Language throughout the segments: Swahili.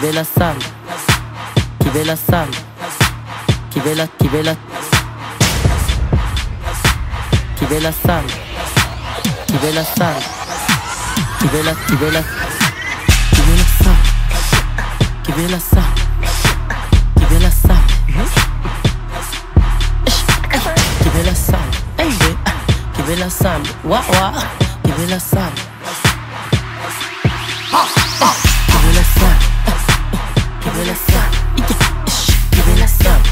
Kibela Samba, Kibela Samba, Kibela Samba, Kibela Samba, Kibela Samba, Kibela Samba, Kibela Samba, Kibela Samba, Kibela Samba, Kibela Samba, wa Kibela Samba, Kibela Samba, Kibela Samba, Kibela Samba,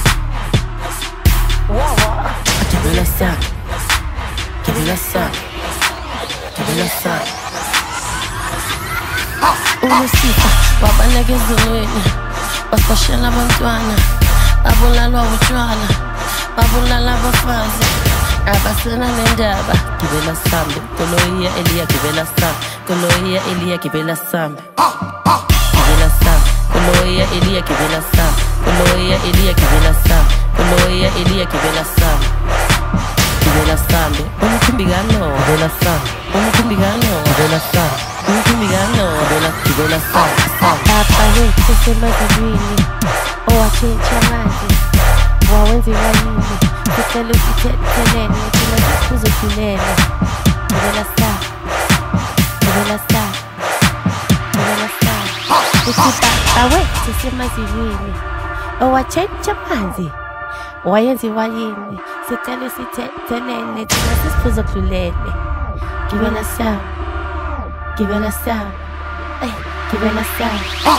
Kibela Samba, Kibela Samba, Kibela Samba. Ulusipha wabaleka ezulwini, basiboshela abantwana, babulalwa utshwala, babulala abafazi, abasena nendaba. Kibela Samba, Koloia Elia Kibela Samba, Koloia Elia Kibela Samba, Kibela Samba, Koloia Elia Kibela Samba, Koloia Elia Kibela Samba, Koloia Elia Kibela Samba, Kibela Samba, umkhumbigano Kibela Samba, umkhumbigano Kibela Samba, umkhumbigano Kibela Samba. Baba wethu semazulwini, owatshintsha manje, wawenziwa yini? Sicela usithethelele, thina sizophilele. Kibela Samba, Kibela Samba, Kibela Samba. Uthi baba wethu semazulwini, owatshintsha manje, wayenziwa yini? Sicela usithethelele, thina sizophilele. Kibela Samba, Kibela Samba, Kibela Samba.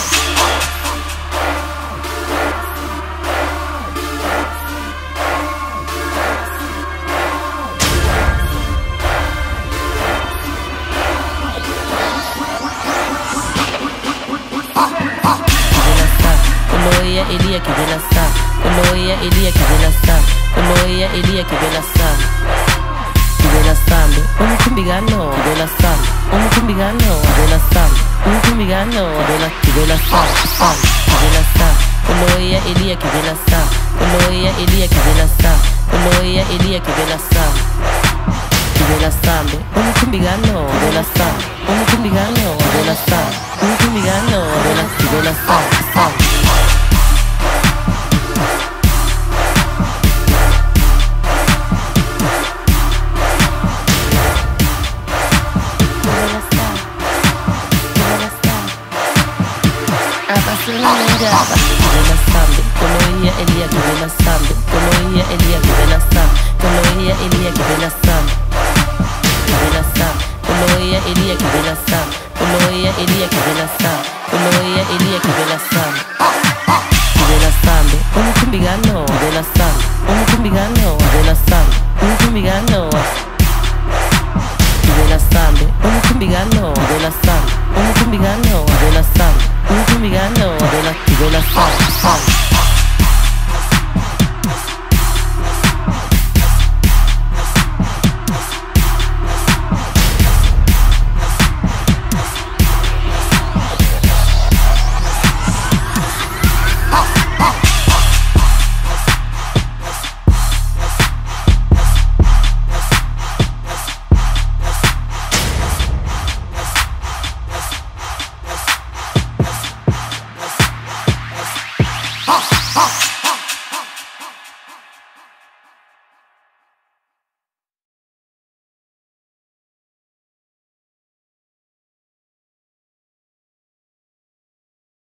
Koloia Elia Kibela Samba, Koloia Elia Kibela Samba, Koloia Elia Kibela Samba, Kibela Samba, umkhumbigano Kibela Samba, umkhumbigano Kibela Samba, umkhumbigano Kibela Samba, Kibela Samba, Koloia Elia Kibela Samba, Koloia Elia Kibela Samba, Koloia Elia Kibela Samba, Kibela Samba, umkhumbigano Kibela Samba, umkhumbigano Kibela Samba, umkhumbigano Kibela Samba. Abasena nendaba. Kibela Samba, Koloia Elia Kibela Samba, Koloia Elia Kibela Samba, Koloia Elia Kibela Samba, Kibela Samba, Koloia Elia Kibela Samba, Koloia Elia Kibela Samba, Koloia Elia Kibela Samba, Kibela Samba, umkhumbigano Kibela Samba, umkhumbigano Kibela Samba, umkhumbigano Kibela Samba, umkhumbigano Kibela Samba, umkhumbigano